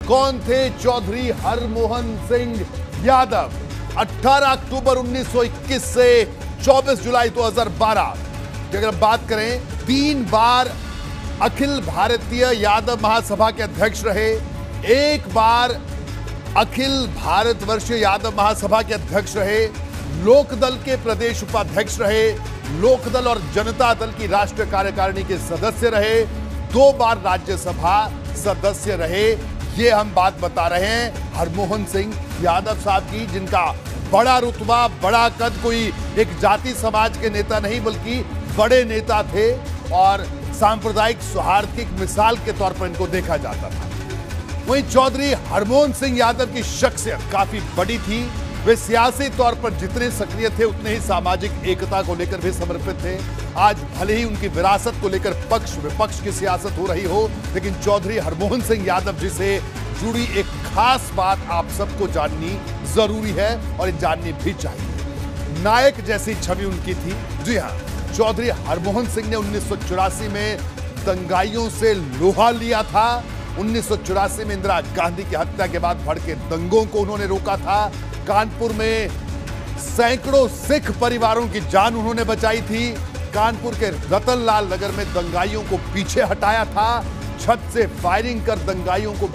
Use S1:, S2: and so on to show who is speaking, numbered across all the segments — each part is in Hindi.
S1: कौन थे चौधरी हरमोहन सिंह यादव? 18 अक्टूबर 1921 से 24 जुलाई 2012 की अगर बात करें, 3 बार अखिल भारतीय यादव महासभा के अध्यक्ष रहे, 1 बार अखिल भारतवर्षीय यादव महासभा के अध्यक्ष रहे, लोकदल के प्रदेश उपाध्यक्ष रहे, लोकदल और जनता दल की राष्ट्रीय कार्यकारिणी के सदस्य रहे, 2 बार राज्यसभा सदस्य रहे। ये हम बात बता रहे हैं हरमोहन सिंह यादव साहब की, जिनका बड़ा रुतबा, बड़ा कद, कोई एक जाति समाज के नेता नहीं बल्कि बड़े नेता थे और सांप्रदायिक सौहार्द की मिसाल के तौर पर इनको देखा जाता था। वहीं चौधरी हरमोहन सिंह यादव की शख्सियत काफी बड़ी थी। वे सियासी तौर पर जितने सक्रिय थे उतने ही सामाजिक एकता को लेकर भी समर्पित थे। आज भले ही उनकी विरासत को लेकर पक्ष विपक्ष की सियासत हो रही हो, लेकिन चौधरी हरमोहन सिंह यादव जी से जुड़ी एक खास बात आप सबको जाननी जरूरी है और जाननी भी चाहिए। नायक जैसी छवि उनकी थी। जी हाँ, चौधरी हरमोहन सिंह ने 1984 में दंगाइयों से लोहा लिया था। 1984 में इंदिरा गांधी की हत्या के बाद भड़के दंगों को उन्होंने रोका था। कानपुर में सैकड़ों सिख परिवारों की जान उन्होंने बचाई थी। कानपुर के रतनलाल नगर में दंगाइयों को पीछे हटाया था। छत से फायरिंग कर दंगाइयों को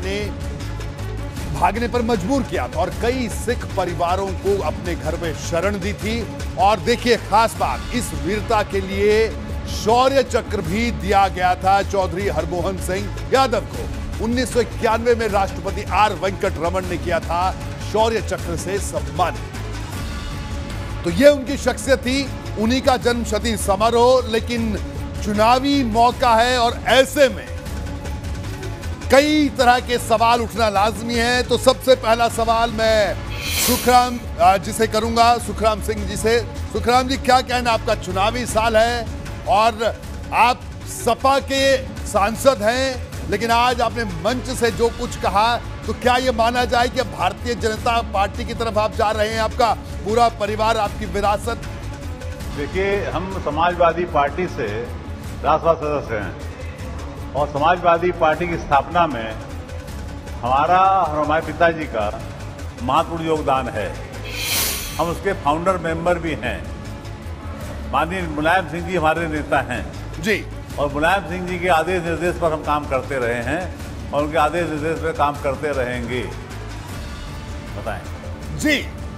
S1: भागने पर मजबूर किया था और कई सिख परिवारों को अपने घर में शरण दी थी। और देखिए खास बात, इस वीरता के लिए शौर्य चक्र भी दिया गया था चौधरी हरमोहन सिंह यादव को। 1991 में राष्ट्रपति आर वेंकट रमन ने किया था शौर्य चक्र से सम्मान। तो यह उनकी शख्सियत थी, उन्हीं का जन्म शती समारोह। लेकिन चुनावी मौका है और ऐसे में कई तरह के सवाल उठना लाजमी है। तो सबसे पहला सवाल मैं सुखराम जी से करूंगा, सुखराम सिंह जी से। सुखराम जी, क्या कहना आपका? चुनावी साल है और आप सपा के सांसद हैं, लेकिन आज आपने मंच से जो कुछ कहा, तो क्या यह माना जाए कि भारतीय जनता पार्टी की तरफ आप जा रहे हैं? आपका पूरा परिवार, आपकी विरासत?
S2: देखिए, हम समाजवादी पार्टी से राज्यसभा सदस्य हैं और समाजवादी पार्टी की स्थापना में हमारा और हमारे पिताजी का महत्वपूर्ण योगदान है। हम उसके फाउंडर मेंबर भी हैं। माननीय मुलायम सिंह जी हमारे नेता हैं
S1: जी,
S2: और मुलायम सिंह जी के आदेश निर्देश पर हम काम करते रहे हैं और उनके आदेश निर्देश पर काम करते रहेंगे। बताएं
S1: जी।